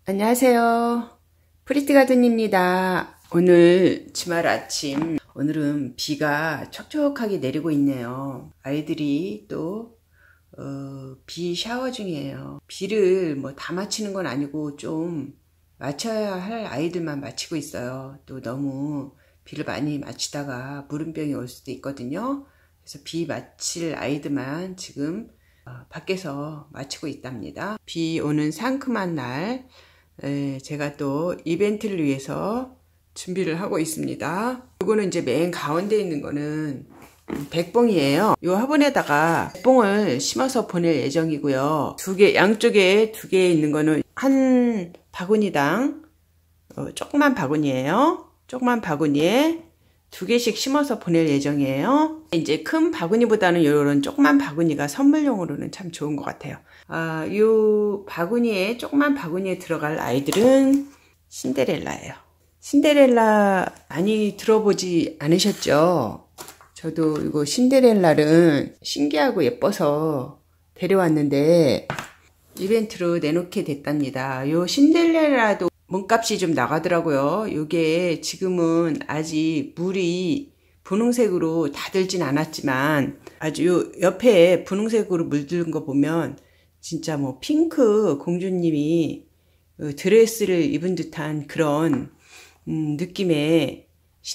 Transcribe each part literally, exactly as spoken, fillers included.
안녕하세요. 프리티가든입니다. 오늘 주말 아침, 오늘은 비가 촉촉하게 내리고 있네요. 아이들이 또 어, 비 샤워 중이에요. 비를 뭐 다 맞히는 건 아니고 좀 맞춰야 할 아이들만 맞히고 있어요. 또 너무 비를 많이 맞히다가 물음병이 올 수도 있거든요. 그래서 비 맞힐 아이들만 지금 어, 밖에서 맞히고 있답니다. 비 오는 상큼한 날 에, 제가 또 이벤트를 위해서 준비를 하고 있습니다. 이거는 이제 맨 가운데 있는 거는 백봉이에요. 이 화분에다가 백봉을 심어서 보낼 예정이고요. 두 개, 양쪽에 두 개 있는 거는 한 바구니당 어, 조그만 바구니예요. 조그만 바구니에 두 개씩 심어서 보낼 예정이에요. 이제 큰 바구니보다는 이런 조그만 바구니가 선물용으로는 참 좋은 것 같아요. 아, 이 바구니에 조그만 바구니에 들어갈 아이들은 신데렐라예요. 신데렐라 많이 들어보지 않으셨죠? 저도 이거 신데렐라를 신기하고 예뻐서 데려왔는데 이벤트로 내놓게 됐답니다. 요 신데렐라도 몸값이 좀 나가더라고요. 요게 지금은 아직 물이 분홍색으로 다 들진 않았지만 아주 요 옆에 분홍색으로 물든 거 보면 진짜 뭐 핑크 공주님이 드레스를 입은 듯한 그런 음, 느낌의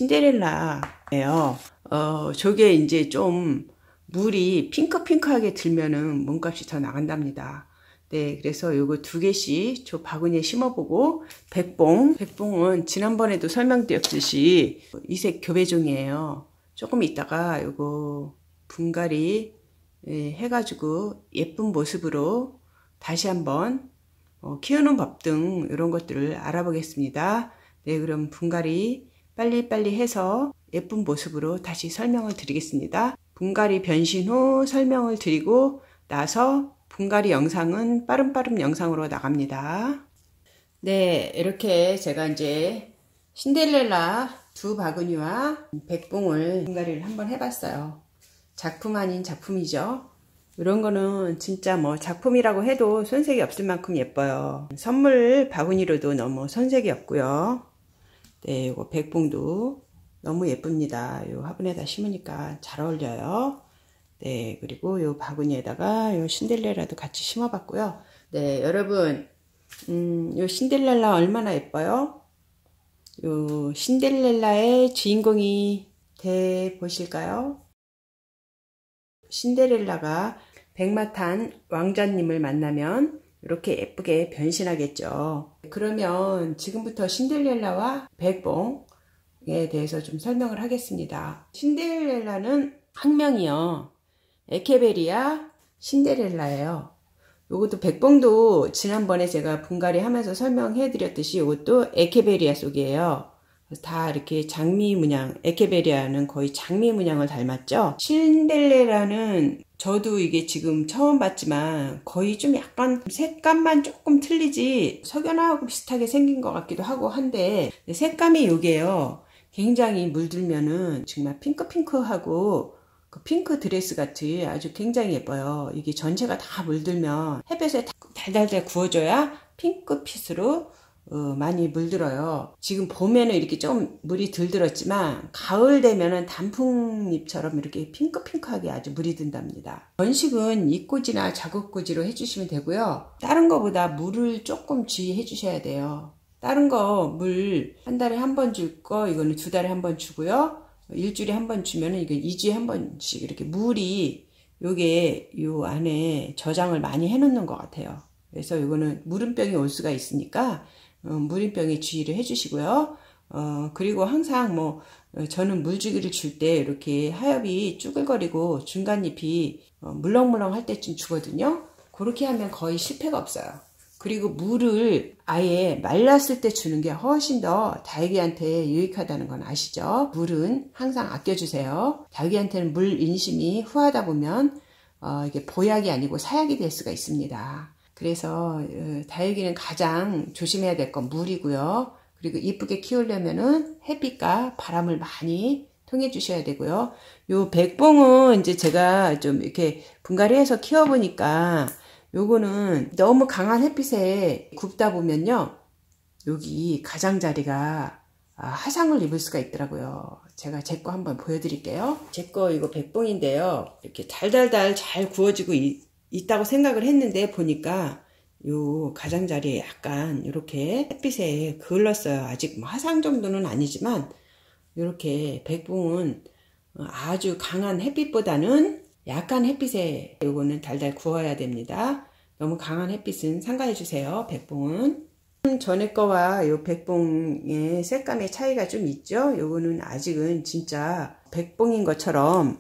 신데렐라예요. 어, 저게 이제 좀 물이 핑크핑크하게 들면은 몸값이 더 나간답니다. 네, 그래서 요거 두 개씩 저 바구니에 심어보고 백봉, 백봉은 지난번에도 설명드렸듯이 이색 교배종이에요. 조금 있다가 요거 분갈이 해가지고 예쁜 모습으로 다시 한번 어, 키우는 법 등 이런 것들을 알아보겠습니다. 네, 그럼 분갈이 빨리빨리 해서 예쁜 모습으로 다시 설명을 드리겠습니다. 분갈이 변신 후 설명을 드리고 나서 분갈이 영상은 빠름빠름 영상으로 나갑니다. 네, 이렇게 제가 이제 신데렐라 두 바구니와 백봉을 분갈이를 한번 해봤어요. 작품 아닌 작품이죠. 이런 거는 진짜 뭐 작품이라고 해도 손색이 없을 만큼 예뻐요. 선물 바구니로도 너무 손색이 없고요. 네, 이거 백봉도 너무 예쁩니다. 요 화분에다 심으니까 잘 어울려요. 네, 그리고 요 바구니에다가 요 신데렐라도 같이 심어봤고요. 네, 여러분, 음, 요 신데렐라 얼마나 예뻐요? 요 신데렐라의 주인공이 돼 보실까요? 신데렐라가 백마탄 왕자님을 만나면 이렇게 예쁘게 변신하겠죠. 그러면 지금부터 신데렐라와 백봉에 대해서 좀 설명을 하겠습니다. 신데렐라는 학명이요. 에케베리아 신데렐라예요. 요것도 백봉도 지난번에 제가 분갈이 하면서 설명해 드렸듯이 이것도 에케베리아 속이에요. 다 이렇게 장미 문양, 에케베리아는 거의 장미 문양을 닮았죠. 신데렐라는 저도 이게 지금 처음 봤지만 거의 좀 약간 색감만 조금 틀리지 석연하고 비슷하게 생긴 것 같기도 하고 한데 색감이 요게요. 굉장히 물들면은 정말 핑크핑크하고 그 핑크 드레스 같이 아주 굉장히 예뻐요. 이게 전체가 다 물들면 햇볕에 달달달 구워줘야 핑크빛으로 어, 많이 물들어요. 지금 봄에는 이렇게 좀 물이 덜 들었지만 가을 되면은 단풍잎처럼 이렇게 핑크핑크하게 아주 물이 든답니다. 번식은 잎꽂이나 자국꽂이로 해주시면 되고요. 다른 거보다 물을 조금 주의해 주셔야 돼요. 다른 거 물 한 달에 한 번 줄 거 이거는 두 달에 한 번 주고요. 일주일에 한 번 주면은 이거 이 주에 한 번씩 이렇게 물이 요게 요 안에 저장을 많이 해 놓는 것 같아요. 그래서 이거는 물음병이 올 수가 있으니까 어, 물음병에 주의를 해 주시고요. 어, 그리고 항상 뭐 어, 저는 물주기를 줄 때 이렇게 하엽이 쭈글거리고 중간잎이 어, 물렁물렁 할 때쯤 주거든요. 그렇게 하면 거의 실패가 없어요. 그리고 물을 아예 말랐을 때 주는 게 훨씬 더 닭이한테 유익하다는 건 아시죠? 물은 항상 아껴주세요. 닭이한테는 물 인심이 후하다 보면 어, 이게 보약이 아니고 사약이 될 수가 있습니다. 그래서 어, 다육이는 가장 조심해야 될 건 물이고요. 그리고 이쁘게 키우려면은 햇빛과 바람을 많이 통해 주셔야 되고요. 요 백봉은 이제 제가 좀 이렇게 분갈이해서 키워보니까 요거는 너무 강한 햇빛에 굽다 보면요 여기 가장자리가 아, 화상을 입을 수가 있더라고요. 제가 제 거 한번 보여드릴게요. 제 거 이거 백봉인데요. 이렇게 달달달 잘 구워지고 있, 있다고 생각을 했는데 보니까 요 가장자리에 약간 이렇게 햇빛에 그을렀어요. 아직 뭐 화상 정도는 아니지만 이렇게 백봉은 아주 강한 햇빛보다는 약간 햇빛에 요거는 달달 구워야 됩니다. 너무 강한 햇빛은 삼가해 주세요. 백봉은 전에 거와 요 백봉의 색감의 차이가 좀 있죠. 요거는 아직은 진짜 백봉인 것처럼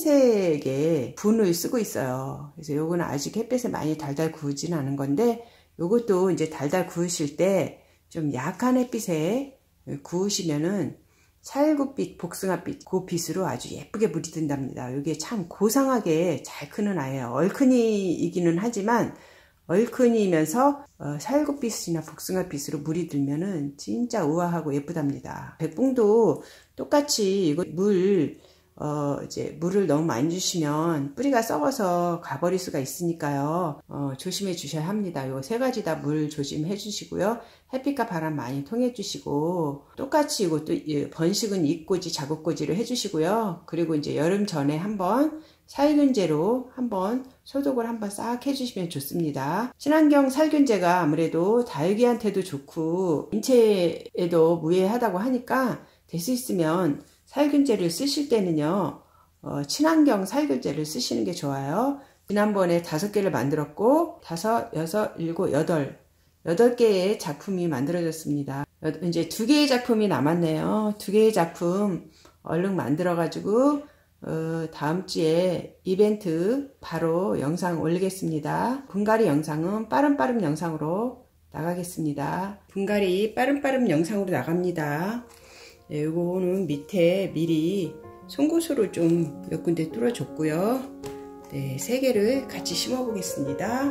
흰색의 분을 쓰고 있어요. 그래서 요거는 아직 햇빛에 많이 달달 구우지는 않은 건데, 요것도 이제 달달 구우실 때 좀 약한 햇빛에 구우시면은 살구빛, 복숭아빛, 그 빛으로 아주 예쁘게 물이 든답니다. 이게 참 고상하게 잘 크는 아이예요. 얼큰이이기는 하지만 얼큰이면서 어, 살구빛이나 복숭아빛으로 물이 들면은 진짜 우아하고 예쁘답니다. 백봉도 똑같이 이거 물 어, 이제 물을 너무 많이 주시면 뿌리가 썩어서 가버릴 수가 있으니까요. 어, 조심해 주셔야 합니다. 요 세 가지 다 물 조심해 주시고요. 햇빛과 바람 많이 통해 주시고, 똑같이 이것도 번식은 잎꽂이, 자국꽂이를 해 주시고요. 그리고 이제 여름 전에 한번 살균제로 한번 소독을 한번 싹 해주시면 좋습니다. 친환경 살균제가 아무래도 다육이한테도 좋고 인체에도 무해하다고 하니까 될 수 있으면 살균제를 쓰실 때는요, 어, 친환경 살균제를 쓰시는 게 좋아요. 지난번에 다섯 개를 만들었고, 다섯, 여섯, 일곱, 여덟, 여덟 개의 작품이 만들어졌습니다. 이제 두 개의 작품이 남았네요. 두 개의 작품 얼른 만들어가지고, 어, 다음 주에 이벤트 바로 영상 올리겠습니다. 분갈이 영상은 빠름빠름 영상으로 나가겠습니다. 분갈이 빠름빠름 영상으로 나갑니다. 네, 요거는 밑에 미리 송곳으로 좀 몇 군데 뚫어줬고요. 네, 세 개를 같이 심어 보겠습니다.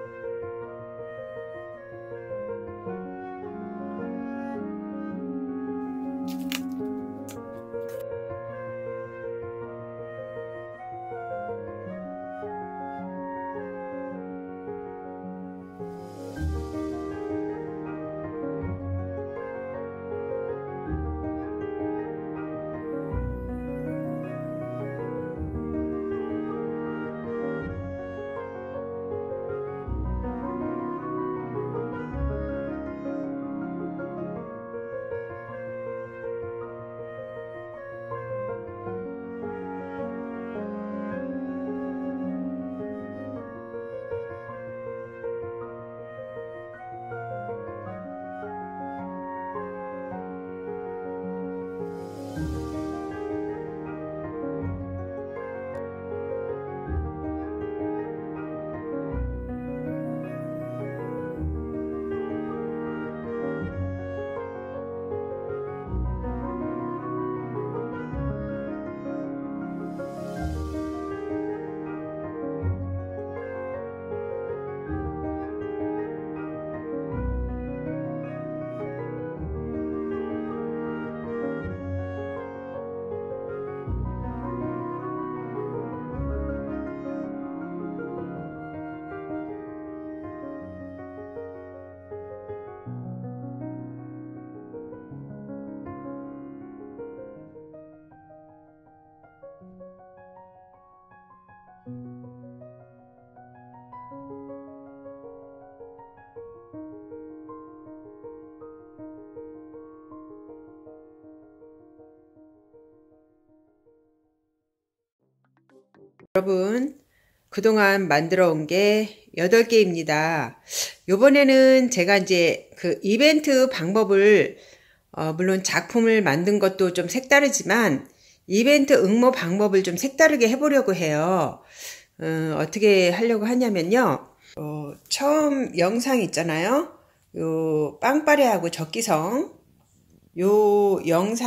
여러분, 그동안 만들어 온 게 여덟 개입니다. 요번에는 제가 이제 그 이벤트 방법을, 어, 물론 작품을 만든 것도 좀 색다르지만, 이벤트 응모 방법을 좀 색다르게 해보려고 해요. 어, 어떻게 하려고 하냐면요. 어, 처음 영상 있잖아요. 요 빵빠레하고 적기성. 요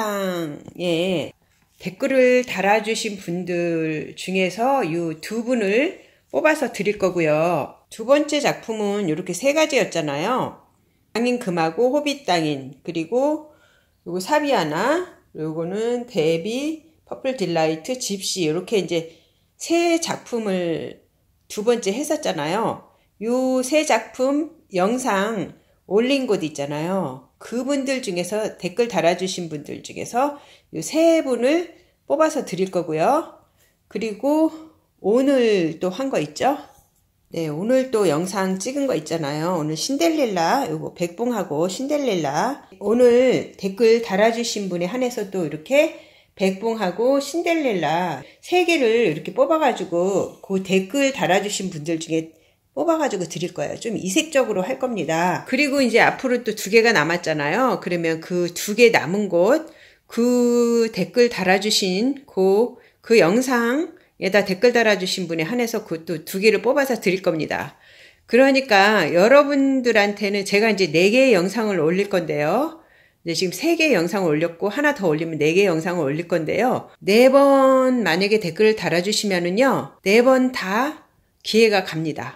영상에 댓글을 달아주신 분들 중에서 이 두 분을 뽑아서 드릴 거고요. 두 번째 작품은 이렇게 세 가지였잖아요. 땅인 금하고 호빗 땅인, 그리고 요거 사비아나, 요거는 데비, 퍼플 딜라이트, 집시, 이렇게 이제 세 작품을 두 번째 했었잖아요. 요 세 작품 영상 올린 곳 있잖아요. 그분들 중에서 댓글 달아주신 분들 중에서 이 세 분을 뽑아서 드릴 거고요. 그리고 오늘 또 한 거 있죠? 네, 오늘 또 영상 찍은 거 있잖아요. 오늘 신데렐라, 요거 백봉하고 신데렐라. 오늘 댓글 달아주신 분에 한해서 또 이렇게 백봉하고 신데렐라 세 개를 이렇게 뽑아가지고 그 댓글 달아주신 분들 중에 뽑아가지고 드릴 거예요. 좀 이색적으로 할 겁니다. 그리고 이제 앞으로 또 두 개가 남았잖아요. 그러면 그 두 개 남은 곳, 그 댓글 달아주신 그, 그 영상에다 댓글 달아주신 분에 한해서 그 또 두 개를 뽑아서 드릴 겁니다. 그러니까 여러분들한테는 제가 이제 네 개의 영상을 올릴 건데요. 네, 지금 세 개의 영상을 올렸고 하나 더 올리면 네 개의 영상을 올릴 건데요. 네 번 만약에 댓글을 달아주시면은요, 네 번 다 기회가 갑니다.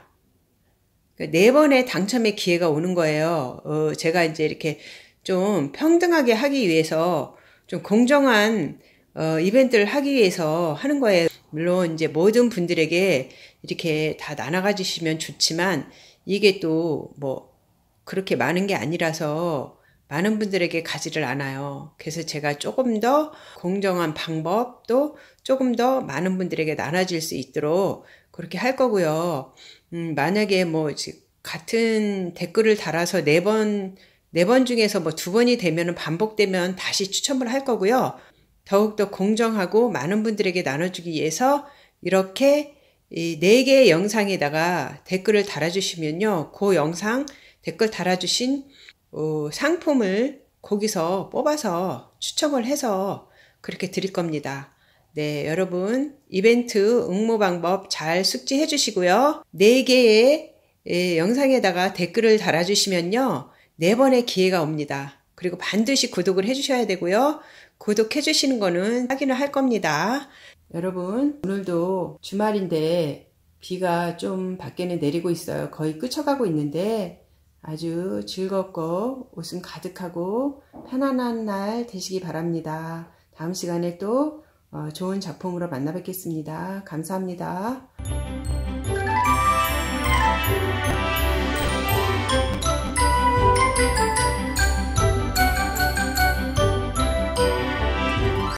네 번의 당첨의 기회가 오는 거예요. 어, 제가 이제 이렇게 좀 평등하게 하기 위해서 좀 공정한 어, 이벤트를 하기 위해서 하는 거예요. 물론 이제 모든 분들에게 이렇게 다 나눠가 주시면 좋지만 이게 또 뭐 그렇게 많은 게 아니라서 많은 분들에게 가지를 않아요. 그래서 제가 조금 더 공정한 방법도 조금 더 많은 분들에게 나눠질 수 있도록 그렇게 할 거고요. 음, 만약에 뭐 같은 댓글을 달아서 네 번, 네 번 중에서 뭐 두 번이 되면 반복되면 다시 추첨을 할 거고요. 더욱더 공정하고 많은 분들에게 나눠주기 위해서 이렇게 이 네 개의 영상에다가 댓글을 달아주시면요. 그 영상 댓글 달아주신 어, 상품을 거기서 뽑아서 추첨을 해서 그렇게 드릴 겁니다. 네, 여러분 이벤트 응모 방법 잘 숙지해 주시고요. 네 개의 예, 영상에다가 댓글을 달아주시면요. 네 번의 기회가 옵니다. 그리고 반드시 구독을 해주셔야 되고요. 구독해 주시는 거는 확인을 할 겁니다. 여러분 오늘도 주말인데 비가 좀 밖에는 내리고 있어요. 거의 그쳐가고 있는데 아주 즐겁고 웃음 가득하고 편안한 날 되시기 바랍니다. 다음 시간에 또 좋은 작품으로 만나 뵙겠습니다. 감사합니다.